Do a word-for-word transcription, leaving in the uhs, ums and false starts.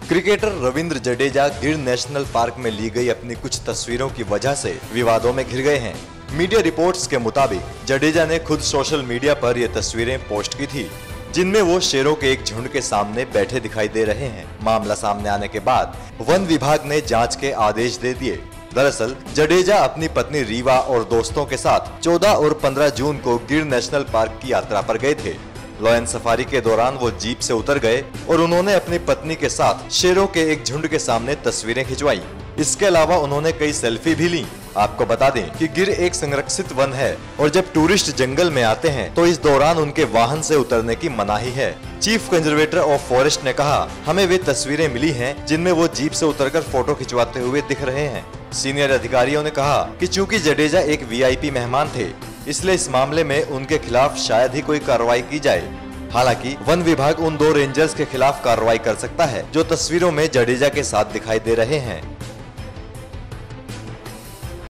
Cricketer Ravindra Jadeja गिर national park में ली गई अपनी कुछ तस्वीरों की वजह से विवादों में घिर गए हैं। मीडिया रिपोर्ट्स के मुताबिक जडेजा ने खुद सोशल मीडिया पर ये तस्वीरें पोस्ट की थी, जिनमें वो शेरों के एक झुंड के सामने बैठे दिखाई दे रहे हैं। मामला सामने आने के बाद वन विभाग ने जांच के आदेश दे दिए। दरअसल जडेजा अपनी पत्नी रीवा और दोस्तों के साथ चौदह और पंद्रह जून को गिर नेशनल पार्क की यात्रा पर गए थे। लॉयन सफारी के दौरान वो जीप से उतर गए और उन्होंने अपनी पत्नी के साथ शेरों के एक झुंड के सामने तस्वीरें खिंचवाई। इसके अलावा उन्होंने कई सेल्फी भी ली। आपको बता दें कि गिर एक संरक्षित वन है और जब टूरिस्ट जंगल में आते हैं तो इस दौरान उनके वाहन से उतरने की मनाही है। चीफ कंजर्वेटर ऑफ फॉरेस्ट ने कहा, हमें वे तस्वीरें मिली हैं जिनमें वो जीप से उतरकर फोटो खिंचवाते हुए दिख रहे हैं। सीनियर अधिकारियों ने कहा कि चूंकि जडेजा एक वीआईपी मेहमान थे, इसलिए इस मामले में उनके खिलाफ शायद ही कोई कार्रवाई की जाए। हालांकि वन विभाग उन दो रेंजर्स के खिलाफ कार्रवाई कर सकता है जो तस्वीरों में जडेजा के साथ दिखाई दे रहे हैं।